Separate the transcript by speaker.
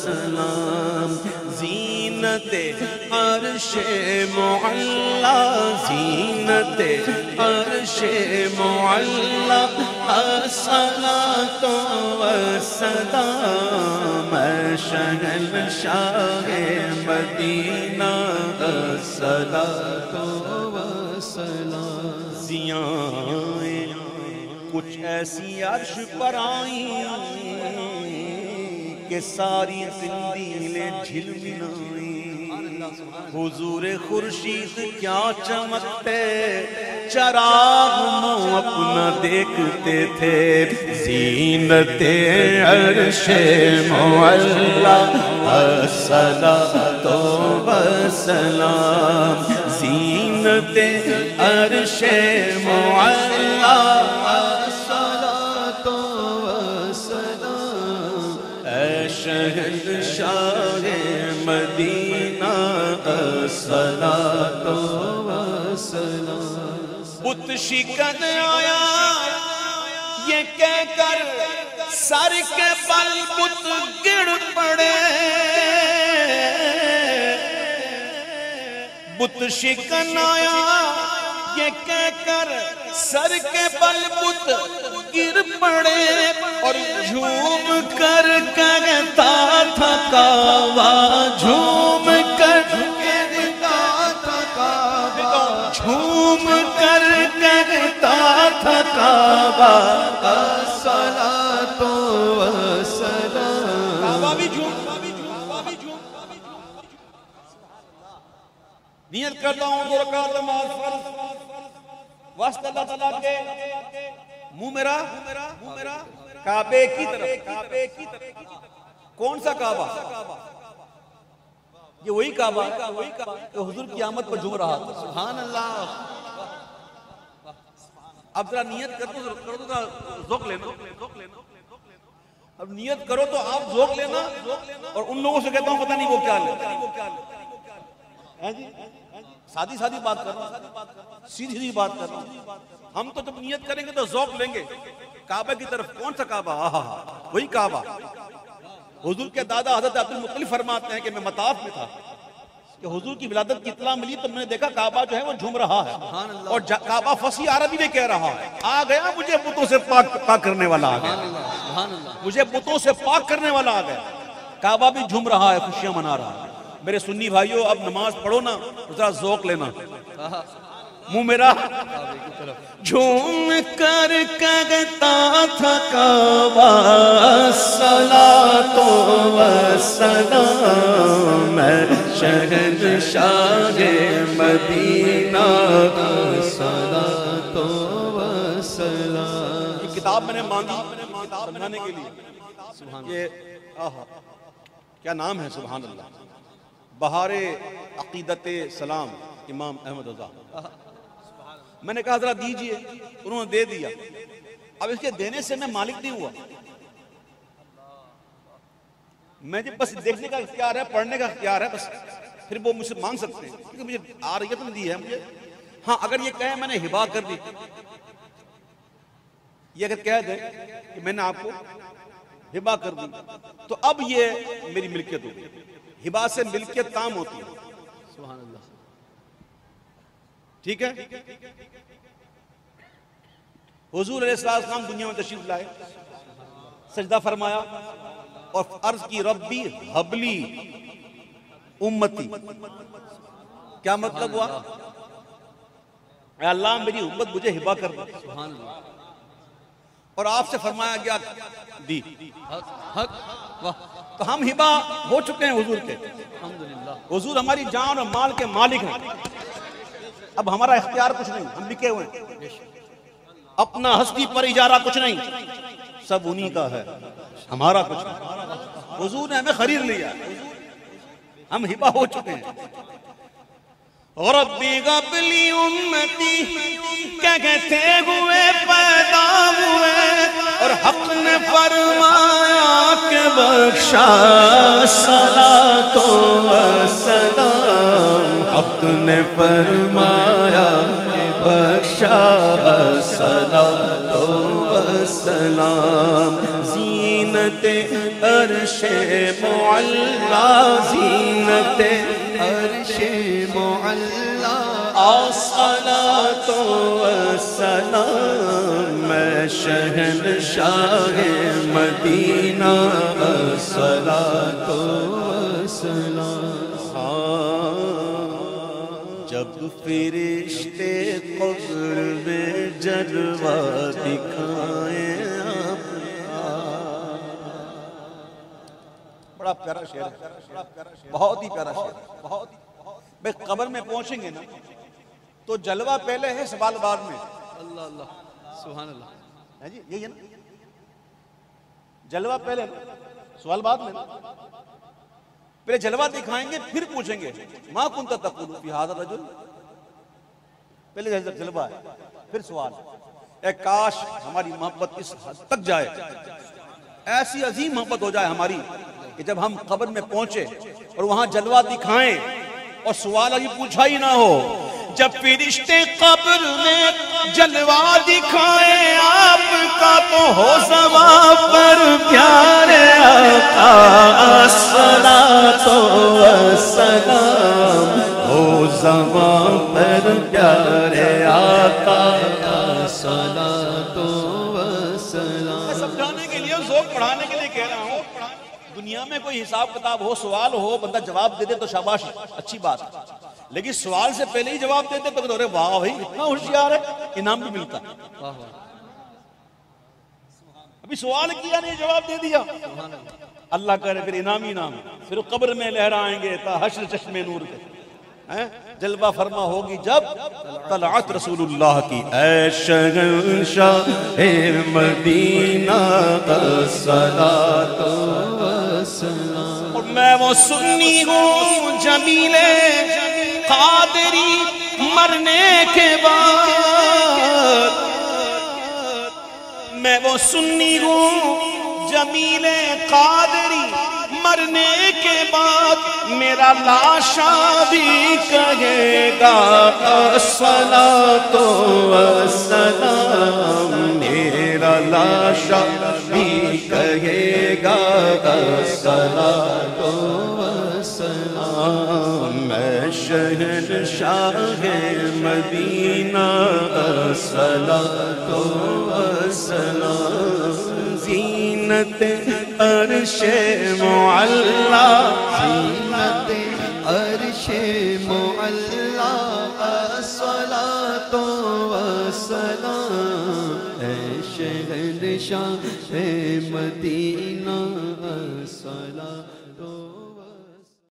Speaker 1: سلام زینت عرش معلا زینت عرش معلا الصلاة والسلام شہنشاہ مدینہ الصلاة والسلام زیائیں کچھ ایسی عرش پر آئیں کہ ساری زندگی جھلملائیں حضور خورشید کیا چمکتے چراغ منہ اپنا دیکھتے تھے زینت عرش معلا الصلاة والسلام زینت عرش معلا الصلاة والسلام اے شہنشاہ مدینہ الصلاة والسلام بت شکن آیا یہ کہہ کر سر کے بل بت گر پڑے بت شکن آیا یہ کہہ کر سر کے بل بت گر پڑے اور جھوم کر کہتا تھا کعبہ جھوم کر کہتا تھا کعبہ جھوم کر کہتا تھا کعبہ الصلاة والسلام کعبہ بھی جھوم نیت کرتا ہوں دو رکعت نماز فرض واسطہ اللہ تعالیٰ کے منہ میرا کعبے کی طرف کون سا کعبہ یہ وہی کعبہ کہ حضور قیامت پر جھوم رہا تھا سبحان اللہ اب ذرا نیت کرو تو ذوق لینا اب نیت کرو تو آپ ذوق لینا اور ان لوگوں سے کہتا ہوں پتہ نہیں وہ کیا لے سادی بات کر رہا ہوں سیدھی بات کر رہا ہوں ہم تو جب نیت کریں گے تو ذوق لیں گے کعبہ کی طرف کون سا کعبہ وہی کعبہ حضور کے دادا حضرت عبد المطلب فرماتے ہیں کہ میں مطاف میں تھا کہ حضور کی ولادت کی اطلاع ملی تو میں نے دیکھا کعبہ جو ہے وہ جھوم رہا ہے اور کعبہ فصیح عربی میں کہہ رہا ہے آ گیا مجھے بتوں سے پاک کرنے والا آ گیا مجھے بتوں سے پاک کرنے والا آ گیا کعبہ بھی جھوم رہا ہے خوشیاں منا رہا ہے میرے سنی بھائیو اب نماز پڑھو نا ذرا ذوق لینا منہ میرا جھوم کر کہتا تھا کعبہ الصلاة والسلام شہنشاہ مدینہ الصلاة والسلام یہ کتاب میں نے مانگی سمجھانے کے لیے یہ کیا نام ہے سبحان اللہ بہار عقیدت سلام امام احمد رضا میں نے کہا ذرا دیجئے انہوں نے دے دیا اب اس کے دینے سے میں مالک نہیں ہوا میں جب بس دیکھنے کا اختیار ہے پڑھنے کا اختیار ہے بس پھر وہ مجھ سے مانگ سکتے ہیں کیونکہ مجھے عاریت نہیں دی ہے مجھے ہاں اگر یہ کہے میں نے ہبا کر دی یہ اگر کہہ دے کہ میں نے آپ کو ہبا کر دی تو اب یہ میری ملکیت ہوگی ہبا سے ملکیت تام ہوتی ہے سبحان اللہ ٹھیک ہے حضور علیہ السلام دنیا میں تشریف لائے سجدہ فرمایا اور عرض کی ربی حبلی امتی کیا مطلب ہوا اے اللہ میری امت مجھے ہبا کر دے اور آپ سے فرمایا گیا دی تو ہم ہبا ہو چکے ہیں حضور کے حضور ہماری جان اور مال کے مالک ہیں اب ہمارا اختیار کچھ نہیں ہم لکھے ہوئے ہیں اپنا ہستی پر اجارہ کچھ نہیں سب انہی کا ہے ہمارا کچھ نہیں حضور نے ہمیں خرید لیا ہم ہبا ہو چکے ہیں ربی قبلی امتی کہتے ہوئے پیدا ہوئے اور حق نے فرمایا کہ بخشا صلاۃ و سلام حق نے فرمایا کہ بخشا صلاۃ و والسلام زینت عرش معلا زینت
Speaker 2: عرش معلا
Speaker 1: الصلاۃ والسلام میں شہنشاہ مدینہ الصلاۃ
Speaker 2: والسلام
Speaker 1: جب فرشتے قبر میں جلوہ دکھائیں بڑا پیارا شعر ہے، بہت ہی پیارا شعر ہے، بہت ہی بھئی قبر میں پہنچیں گے نا تو جلوہ پہلے ہے سوال بعد میں۔
Speaker 2: اللہ اللہ سبحان اللہ
Speaker 1: ہے جی یہی ہے نا، جلوہ پہلے سوال بعد میں، پہلے جلوہ دکھائیں گے پھر پوچھیں گے ما کنت تقول فی ھذا الرجل، پہلے جلوہ ہے پھر سوال۔ اے کاش ہماری محبت اس حد تک جائے، ایسی عظیم محبت ہو جائے ہماری کہ جب ہم قبر میں پہنچے اور وہاں جلوہ دکھائیں اور سوال ابھی پوچھا ہی نہ ہو، جب فرشتے قبر میں جلوہ دکھائیں آپ کا تو ہو زباں پر پیارے آقا الصلاۃ والسلام، ہو زباں پر پیارے آقا
Speaker 2: الصلاۃ والسلام۔
Speaker 1: میں سمجھانے کے لیے ذوق پڑھانے کے لیے کہہ رہا ہوں، دنیا میں کوئی حساب کتاب ہو، سوال ہو، بندہ جواب دے دے تو شاباش اچھی بات ہے، لیکن سوال سے پہلے ہی جواب دے دے تو کہتے ہیں واہ بھائی اتنا ہوشیار ہے، انعام بھی ملتا ہے۔ ابھی سوال کیا نہیں جواب دے دیا، اللہ کرے پھر انعام ہی انعام، پھر قبر میں لہرائیں گے تا حشر چشمے نور کے، جلوہ فرما ہوگی جب طلعت رسول اللہ کی، اے شہنشاہ مدینہ الصلاۃ والسلام۔ اور میں وہ سنی ہوں جمیل قادری مرنے کے بعد، میں وہ سنی ہوں جمیل قادری مرنے کے بعد، میرا لاشا بھی کہے گا الصلاۃ والسلام، میرا لاشا بھی کہے گا الصلاۃ والسلام، میں شہنشاہ مدینہ الصلاۃ والسلام، زینت عرش معلا
Speaker 2: زینت عرش معلا الصلاۃ والسلام، اے شہنشاہ مدینہ الصلاۃ